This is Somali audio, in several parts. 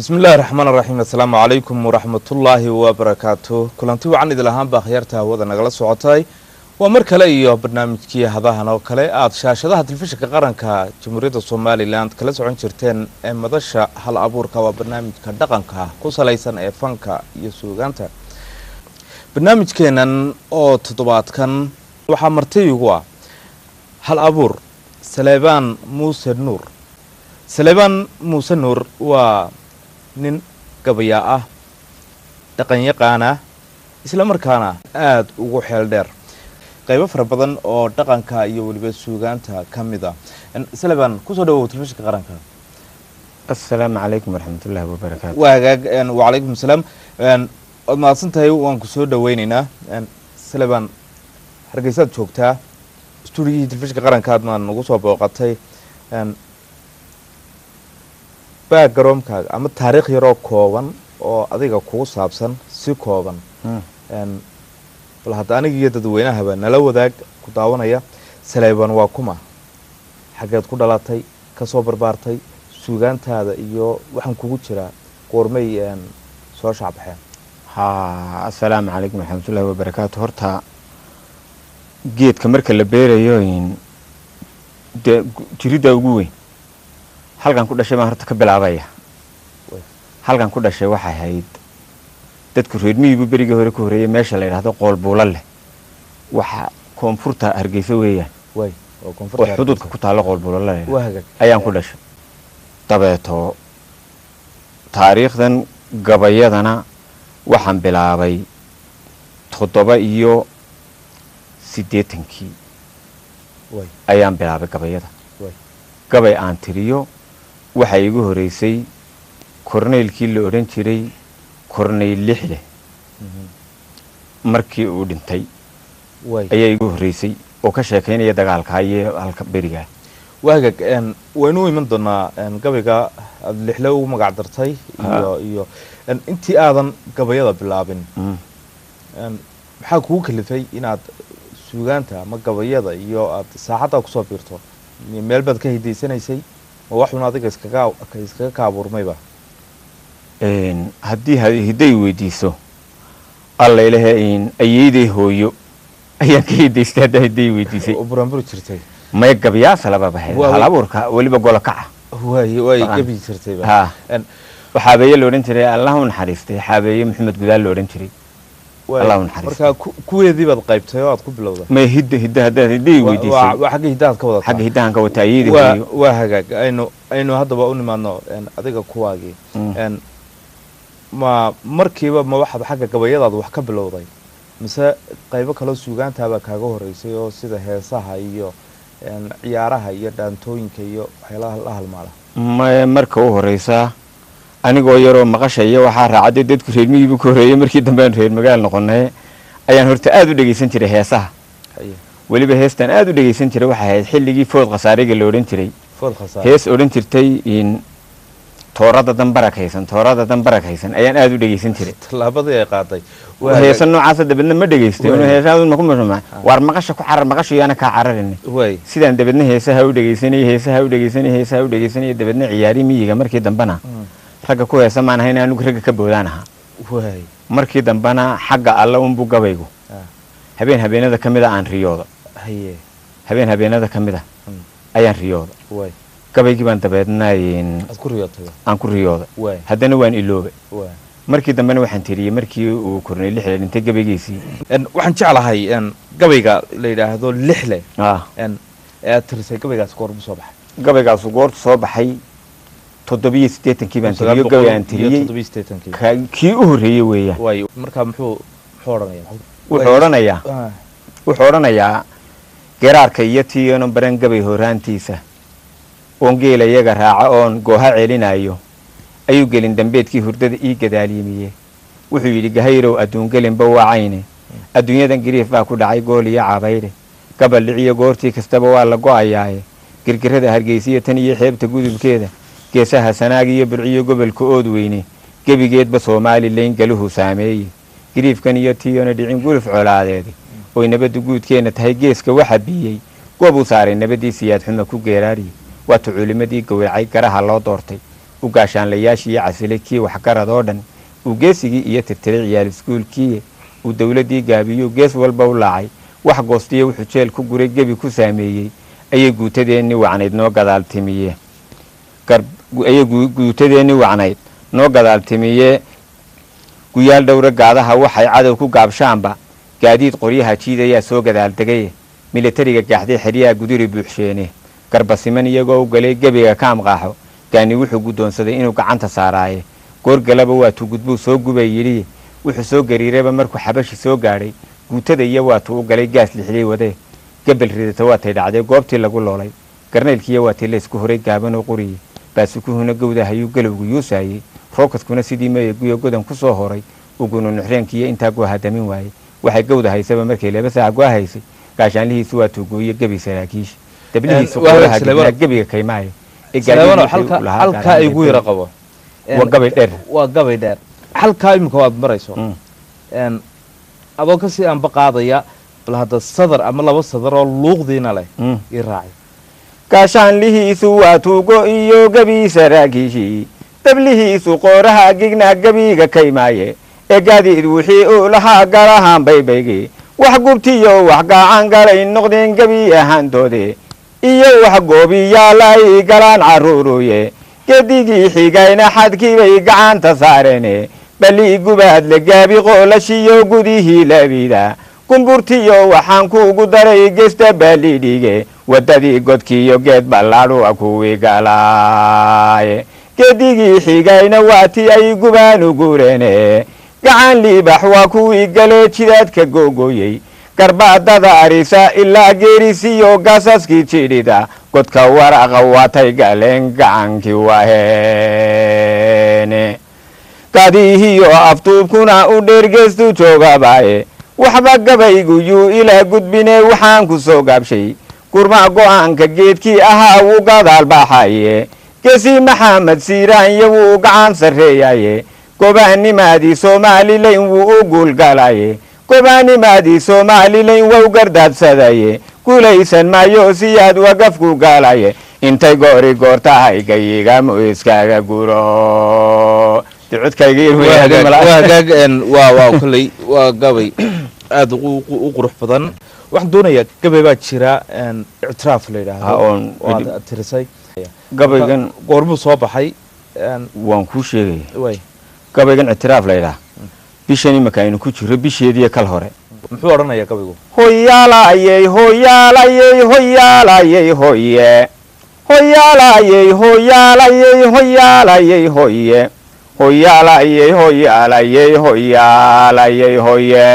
بسم الله الرحمن الرحيم السلام عليكم ورحمة الله وبركاته كلانتي وعن إذا لهان باخيرتها وذا نقل الصعوتاي ومركلا إياه برنامج كي هذا نوكلا شاشة تلفزيون كقرن كجمهورية الصومالي لاند كلا سعون شرتين مدرسة هل أبور كوا برنامج كدقن كوسا ليسن إفان كيسوعانتا برنامج كينن أو تطبات كان وحمرتي هو هل أبور سليبان موسى نور سليبان موسى نور و nin gabaya ah dhaqan yaqaan ah isla markaana aad ugu xeel dheer qaybo fara badan oo dhaqanka iyo waliba suugaanta kamid ah Salban ku soo dhawow telefishinka qaranka Assalaamu alaykum warahmatullahi wabarakatuh wa alaykum salaam ma santahay waan ku soo dhaweynaynaa Salban hargeysa joogtaa studio telefishinka qaranka aad ma nagu soo booqatay background-kaaga ama taariikh yar oo kooban oo adiga kugu saabsan si kooban bal hadda aniga iyo dadweynaha nala wadaag ku daawanaya Salban waa kuma xageed ku dhalatay ka soo barbaartay suugaantaada iyo waxaan kugu jira qoormay soo shacabxeen assalaamu alaykum warahmatullahi wabarakatuh horta geedka marka la beerayo jirida ugu weyn halkan ku dhashay baan horta ka bilaabaya halkan ku dhashay waxa ahayd dadku reer miyigu bariga hore ku horeeyay meesha la yiraahdo qoolbuula leh waxa koonfurta Hargeysa weeyaan oo koonfurta xuduudka ku taalo qoolbuula leh ayaan ku dhashay tabeeto taariikhdan gabayadana waxaan bilaabay 87 ayaan bilaabay gabayada gabay aan tiriyo waxa igu horeysay korneelkii la oran jiray korneyl lixle markii uu dhintay ayaa igu horeysay oo ka sheekeynaya dagaalka iyo halka beriga waaga waynu iman doonaa gabayga lixle uu magac dartay iyo intii aadan gabayada bilaabin maxaa kugu kalifay inaad suugaanta ama gabayada iyo aad saaxada ku soo biirto meel bad ka hideysanaysay waxuna adiga iskaga kaaburmayba haddii hiday weydiiso alla ilaahay ayeeday hooyo ayaan ka hideystay hiday weydiisay oo buranbur jirtay may gabiyaas laba bahay hal abuurka waliba gol kaca way gabi jirtay waxa bay la oran jiray Allahu naxariistay xaabeeye Maxamed Gudaal la oran jiray Allahu naxariistay marka kuweedii baad qaybtay oo aad ku bilowday may hiday weydiisay waxa hidaad ka wadataa xagga hidahan ka wata ayeeday waa hagaag aynu hadaba u nimaadno adiga kuwaagii ma markiiba ma waxaad xagga gabayadaada wax ka bilowday mise qaybo kale suugaantaaba kaaga horeysay oo sida heesaha iyo ciyaaraha iyo dhaantooyinka iyo waxyaalaha la halmaala marka u horeysa anigoo yaroo maqashay waxa raacday dadku reer miyiga ku horeeyay markii dambe aan reer magaal noqonay ayaan horta aad u dhageysan jiray heesaha waliba heestan aad u dhageysan jiray waxa ahayd xilligii food qasaariga la oran jiray hees oran jirtay in toorada dan barakaysan ayaan aad u dhageysan jiray talaabadii ay qaaday heesan noocaas dabadna ma dhageystay inuu heesaadu ma ku mashruumaa war maqasha ku carar maqashu yaana ka cararin sidaan dabadna heesaha u dhageysanay dabadna ciyaari miyiga markii dambana ragga ku heesa maan ahayn anigu ragga ka boodanaha markii dambana xagga alla unbu gabaygu habeenada kamida aan riyooda habeenada kamida ayaan riyooda gabaygii baan dabeedna aan ku riyooda haddana waan iloobe markii dambana waxaan tiriyay markii uu korneyl lixle dhintay gabaygiisii waxaan jeclahay gabayga la yiraahdo lixle tirisay gabaygaas goor soo baxay gabaygaas goor soo baxay 87 baan tiriyo gabay aan tiriyay kii u horeeyay weeyaan marka muxuu oranayaa garaarka iyo tiyoon baran gabay horaantiisa oon geela iyaga raaca oon gooha celinayo ayuu gelin dambeedkii hurdada ii gadaaliyimiyay wuxuu yidhi gahayrow adduun gelinba wacayne adduunyadan gariif baa ku dhacay gool iyo cabayre gabal dhiciyo goortii kastaba waa la go'ayaaye girgirada Hargeysa tan iyo xeebta gudubkeeda geesaha sanaag iyo burciyo gobolka ood weyne gebigeedba Soomaaliland galuhu saameeyay gariifkan iyo tiyoona dhicin guluf colaadeed oo nabad guudkeena tahay geeska waxa biyay goob u saaray nabadii siyaad xuma ku geeraari waa culimadii gowracay garaha loo doortay u gaashaanlayaashii casilay kii waxgarad oo dhan uu geesigii iyo tirtiray ciyaal iskuulkii uu dowladdii gaabiyuu gees walba u laacay wax goostiya wuxuu jeel ku guray gebi ku saameeyey ayay guutadeennii wacnayd noo gadaaltimiye guyaal dhowra gaadaha waxay cadow ku gaabshaanba gaadiid qoryaha jiidayaa soo gadaaldegay milatariga gaaxday xeryaha guduri buuxsheene garbasiman iyagoo u galay gebiga ka amqaaxo gaani wuxuu guddoonsaday inuu gacanta saaraaye goorgalaba waatuu gudbuu soo gubay yidhi wuxuu soo gariirayba markuu xabashi soo gaadhay guutada iyo waatuu u galay gaas lixday wadee gabal ridata waatay dhacday goobtii lagu loolay garnaylkiiyo waatii laysku horay gaabanoo quriye baasukuhuna gowda hayuu galowgu yuusaayey rookadkuna sidii meeyaguyo godan ku soo horay ugunu nuxreenkiiyo intaa goahadamin waayey waxay gowda haysaba markay 2 saac goahaysay gaashaanlihiisu waatuu gooye gebi saraakiish dablihiisu qoraha gibnaa gebiga kaymaayo halkaa igu yara qabo waa gabay dheer halkaa imika waad marayso adoo kasii anba qaadaya bal hadda sadar ama 2 sadar oo luuqdiina leh ii raacay gaashaanlihiisu waatuugo iyo gebi saraakiishii dablihiisu qoraha gignaa gebiga kaymaaye ee gaadiid wixii uu lahaa galahaan baybaygii wax gubtiyo wax gacan galay noqdeen gebi ahaantoode iyo wax goobiyaalay galaan carruuruye gedigii xigayna xadkiibay gacanta saareene balii gubaad la gaabi qoolashiyo gudihii labida gumburtiyo waxaan kuugu daray gesta baalidhige waddadii godkiiyo geed ballaadhuwa kuwii galaaye gedigii xigayna waatii ay gubaanu guureene gacan liibax waa kuwii galee jidaadka googoyey garbaadada arisa ilaa geerisiyo gaasaskii jidhida godka waraqa waatay galeen gacankii waheene gadiihiyo aftuubkuna u dheergeestu joogabaaye waxba gabaygu yuu ilaa gudbine waxaan ku soo gaabshay gurma go'aanka geedkii ahaa wuu gadaal baaxaye gesi maxamed siiraanya wuu gacan sarreeyaye gobaanimaadii somalilan wuu u guulgalaye gobaanimaadii somalilan wau gardaabsadaye guulaysan maayo siyaad wagafku gaalaye intay goori goortahay gayigamu iskaaga guro koley waa gabay aad u qurux badan waxaan doonayaa gabay baa jira ictiraaf la yidhaahdo waad tirisay gabaygan goormuu soo baxay waan kuu sheegaya gabaygan ictiraaf la yidhaha bishan imika aynu ku jiro bisheediiyo kal hore muxuu odhanayaa gabaygu hoyaalayey hoyaalayey hoyaalayey hoye hoyaalayey hoyaalayey hoyaalayey hoye hoyaalayey hoyaalayey hoyaalayey hoye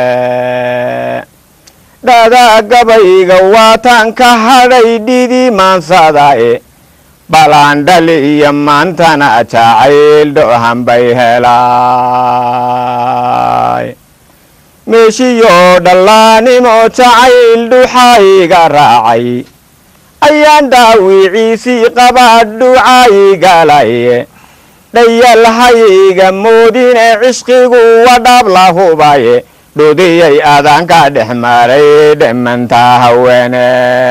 dhadaa gabayga waataan ka hadhay dhidii maansadae balandhali iyo maantana jacayl dhohanbay helay meeshiyo dhallaanimo jacayl dhuxayga raacay ayaan dhaawiciisii qabaa dhucaygalaye dhayalhayga moodine cishqigu wadhab la hubaye dhudiyay adanka dhex maray dhammantaa haweene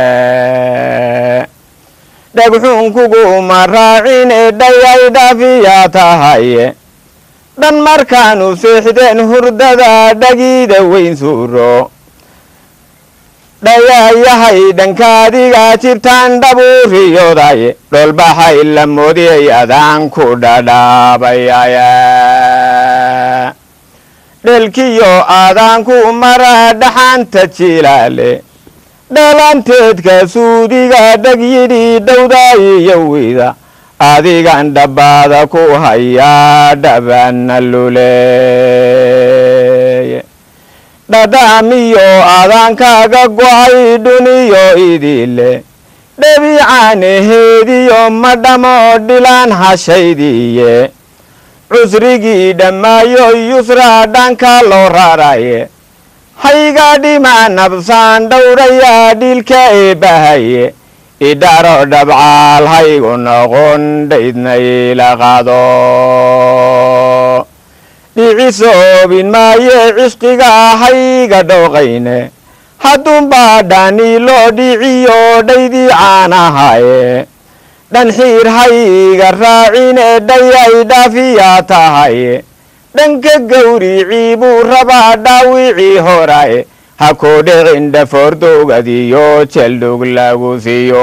dhagxuunkugu ma raacine dhayay dhafiyaa tahaye dhan markaanu seexdeen hurdada dhagiida weyn suuro dhayaayahay dhankaadiga jirtaan dhabuuriyoodaye dholbaxay la moodiyay adaan ku dhadhaabayaye dhelkiyo aadaanku maraa dhaxanta jilaale dhalanteedka suudiga dhagyidhi dhowdaayiyo wida adigan dhabbaada ku hayaa dhabana luleeye dhadhaamiyo aadaankaaga go'ay dhuniyo idile dhabiicaanaheediyo madhamo dhilaan hashaydiiye cusrigii dhammaayo yusraa dhanka loo raaraye hayga dhimaa nabsaan dhowrayaa dhilka eebbahaye idharo dhabcaal haygu noqon dhaydna ila qaado dhicisoobin maaye cishqiga hayga dhooqayne hadduunbaa dhani loo dhiciyo dhaydii caanahaye dhan xiir hayga raacine dhayay dhaafiyaa tahaye dhanka gawricii buu rabaa dhaawicii horaye ha koo dhicin dhafoordowgadiyo jeldhog lagu siiyo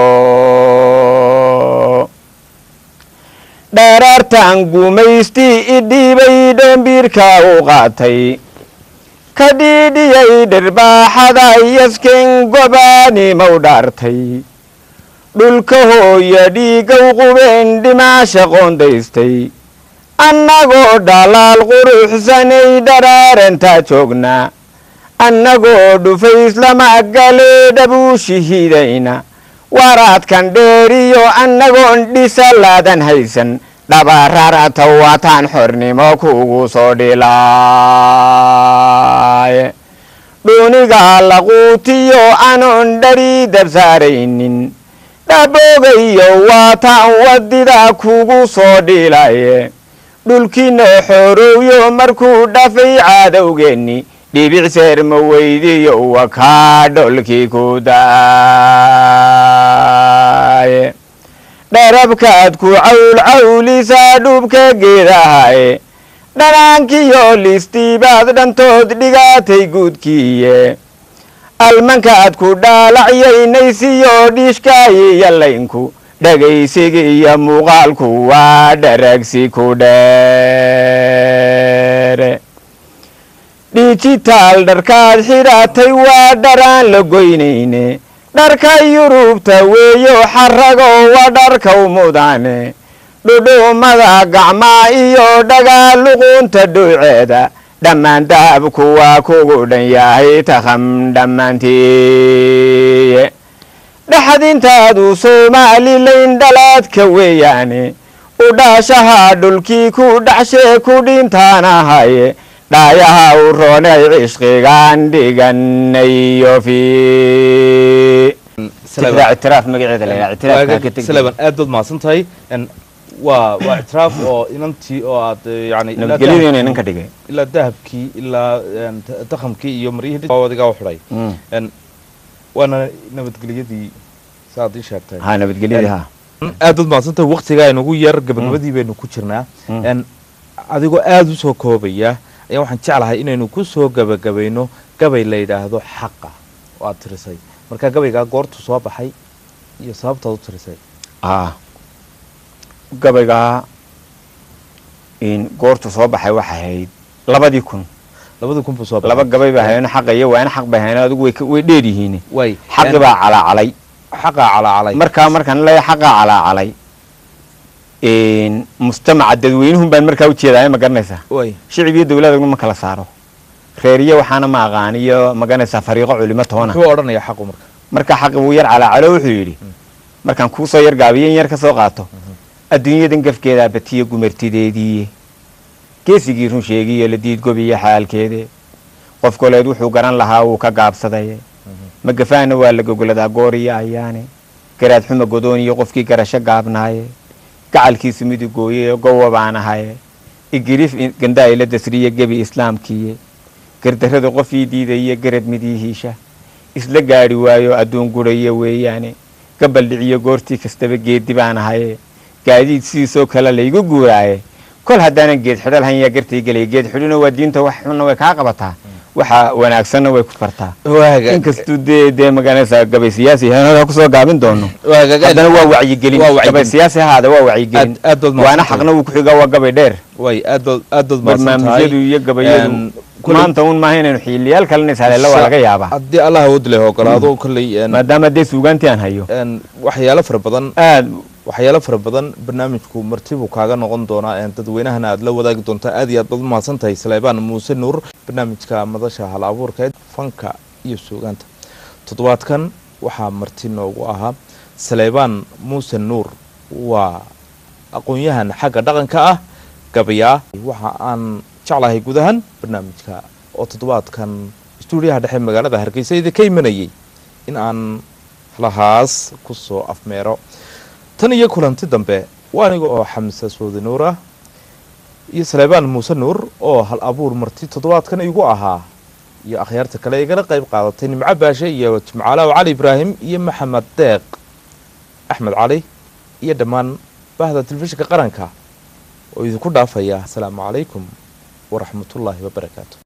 dheeraartan gumaystii idhiibay dhoombiirka u qaatay ka dhiidhiyay dhirbaaxada yasken gobaanimow dhaartay dhulka hooya dhiigow qubeen dhimaasha qoondaystay annagoo dhalaal quruxsanay dharaarantaa joognaa annagoo dhufays lama galee dhabuushihiidayna waraadkan dheeriyo annagoon dhisalaadan haysan dhabararata waataan xornimo kugu soo dhilaaye dhuunigaa laquutiyo anoon dhari dabsaaraynin dhaboogayo waataan wadida kugu soo dhilaye dhulkiina xoorowyo markuu dhafay caadowgeenni dhibic seer ma weydiyo wakaa dholkii ku daaye dharabkaad ku cawlcawlisaa dhubka geedahaye dhanaankiyo listiibaad dhantood dhigaatay guudkiiye almankaad ku dhaalacyaynaysiyyo dhiishkaayi yallaynku dhagaysigi iyo muuqaalku waa dharagsi ku dheere dijitaal dharkaad xidhaatay waa dharaan la goynayne dharka yurubta weeyo xarago waa dharkaw mudane dhudhuumada gacmaa iyo dhagaa luqunta dhuuceeda dhammaan dahabku waa kugu dhan yahay takham dhammaantiiye dhaxdintaadu soomaalilayn dhalaadka weeyaane u dhaashaha dhulkii ku dhaxshee ku dhintaanahaye dhaayaha u roonay cishqigaan dhiganayo ictiraaf magaceeda salaban aad baad mahadsan tahay waa ictiraaf oo inantii oo aad yani nabadgelyadiina inan ka dhigay ilaa dahabkii ilaa dakhamkii iyo maryihii adigaa u xidhay waana nabadgelyadii saaad ii sheegtay ha nabadgelyadii ha aad baad mahadsan tahay waqtigaa inugu yar gabagabadii baynu ku jirnaa adigoo aada u soo koobaya ayaa waxaan jeclahay inaynu ku soo gabagabayno gabay la yidhaahdo xaqa oo aad tirisay markaa gabaygaa goortu soo baxay iyo sababtaad u tirisay gabaygaa goortu soo baxay waxay ahayd 2000 buu soo baxay laba gabay baa hayeen xaq iyo waana xaq baa hayeen adigu way dheer yihiin xaq baa calaalay markaan la xaqa calaalay mujtamaca dadweynuhu baan markaa u jeedaa ma garanaysaa shicib iyo dawladda ma kala saaro reeriyo waxaana ma aqaaniyo ma garanaysaa fariiqo culimo toona wuxuu oranaya xaqu marka xaqi wuu yar calaacalo wuxuu yidhi markaan kuu soo yar gaabiyen yar ka soo qaato adduunyadan gafkeedaa batiyo gumartideedii geesigii run sheegiyo la diid gobiyo xaalkeede qof koleed wuxuu garan lahaa wuu ka gaabsaday magafaana waa la gogoladaa gooriyo ayaane garaad xuma godooniyo qofkii garasho gaabnaaye gacalkiisu midu gooye gowa baan ahaye igirif gandaa ila dasriye gebi islaamkiiye gardarrada qofii diidaye garad midiihiisha isla gaadhi waayo adduun guraye weeyaane gabaldhiciyo goortii kastaba geeddi baan ahaye gaadiid sidiisoo kale laygu guuraaye kol haddaanan geed xidho lahayn yaa gartay gelay geed xidhina waa diinta wax xunna way kaa qabataa waxa wanaagsanna way ku fartaa inkastuu dee magaranaysaa gabay siyaasi hanada kusoo gaabin doono haddana waa wacyigelin gabay siyaasi ahaada waa wacyigelin waana xaqna wuu ku xigaa waa gabay dheer barnaamijyadu iyo gabayadu maanta un maaha inaynu xiliyaal kalena ishaleella waa laga yaabaa haddii allah awood leh ogolaado kolley maadaama dee suugaantii aan hayo waxyaalo fara badan barnaamijku martibuu kaaga noqon doonaa dadweynahana aad la wadaagi doontaa aad iyo aad baad umahadsan tahay saleebaan muuse nuur barnaamijka madasha hal abuurka fanka iyo suugaanta toddobaadkan waxaa marti noogu ahaa saleebaan muuse nuur waa aqoon-yahan xagga dhaqanka ah gabayaa waxa aan jeclahay gudahan barnaamijka oo toddobaadkan stuudiyaha dhexe magaalada hargeysa idinka imanayay in aan halahaas ku soo afmeero tan iyo kulanti dambe waa aniga oo xamse soodi nuur ah iyo saleebaan muuse nuur oo hal abuur marti toddobaadkan igu ahaa iyo akhyaarta kale igala qayb qaadatay nimco baashe iyo jimcaalaw cali ibraahim iyo maxamed deeq axmed cali iyo dhammaan bahda telefishinka qaranka oo idinku dhaafaya asalaamu calaykum waraxmatullaahi wabarakaatu.